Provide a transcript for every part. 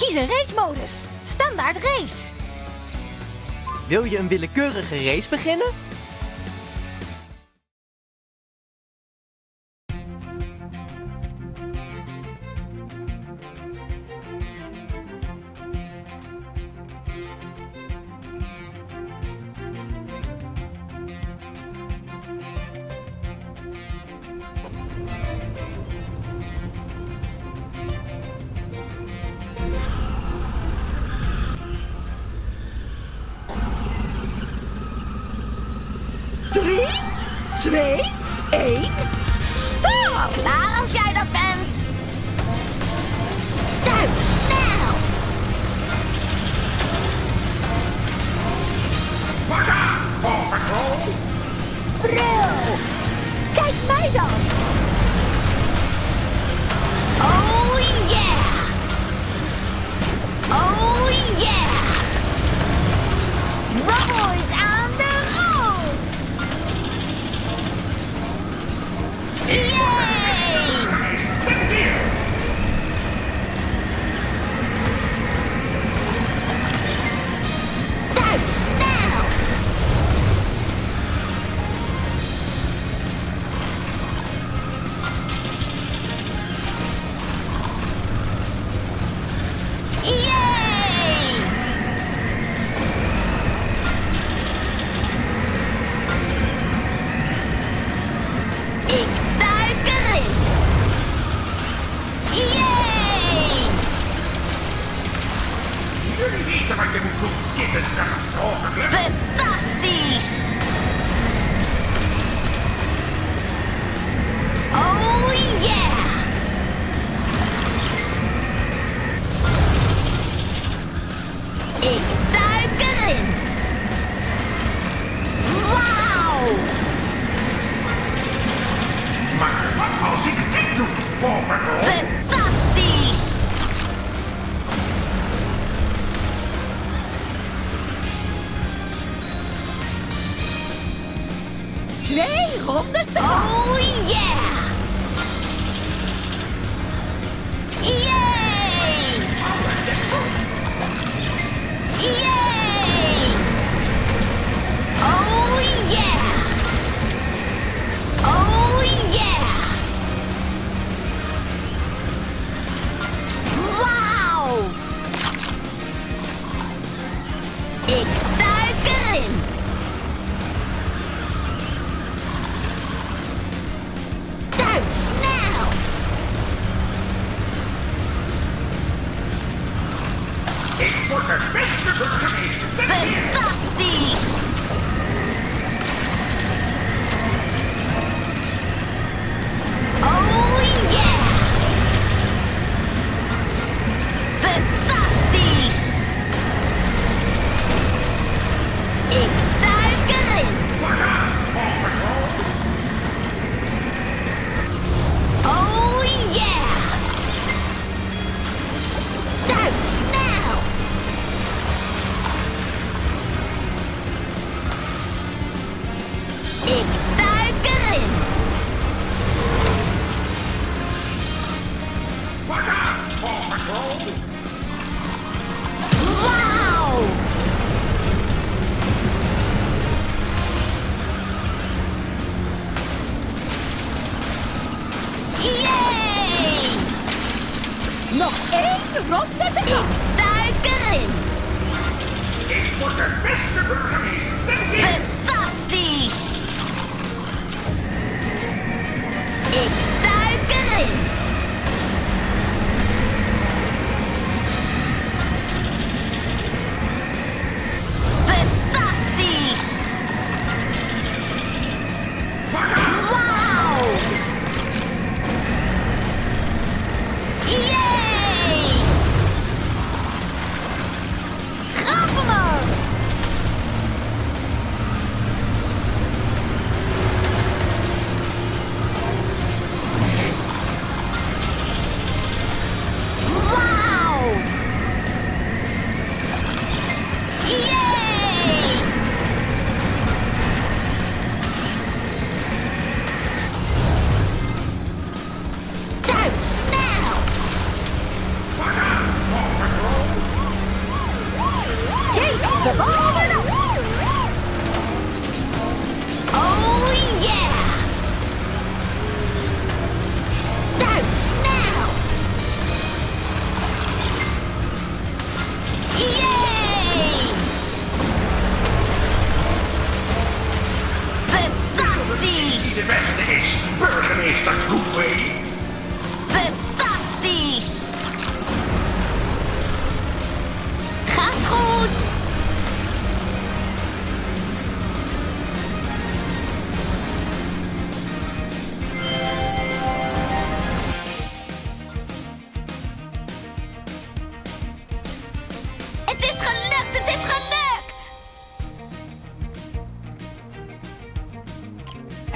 Kies een racemodus. Standaard race. Wil je een willekeurige race beginnen? Drie, twee, één, stop! Klaar als jij dat bent. Duits, snel. Voilà, Paw Patrol. Brul! Kijk mij dan! Oh yeah. Oh yeah. Rubble is aan de rol. Yay! En weer. Duits, snel. Yay! Ik duik erin. Yay! Jullie weten wat je moet doen. Dit is een catastrofeclub. Fantastisch! Oh yeah! Ik duik erin. Wauw! Maar wat als ik dit doe, Paw Patrol? Fantastisch! Twee rondes te gaan. Oh yeah! Yay! Yay! Oh yeah! Oh yeah! Wauw! Ik duik erin. Duits, snel! Ik word de beste burgemeester ter wereld. Fantastisch! Oh yeah! Fantastisch! Ik duik erin. Voilà, Paw Patrol. Oh yeah! Duits, snel! Ik duik erin. Voilà, Paw Patrol. Wauw! Yay! Nog één ronde te gaan. Ik duik erin. Ik word de beste burgemeester ter wereld. Fantastisch! Ik duik erin. Fantastisch! Voilà, Wauw! Yay! Gaan we maar.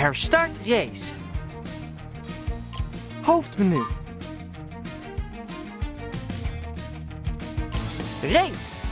Herstart race. Hoofdmenu. Race.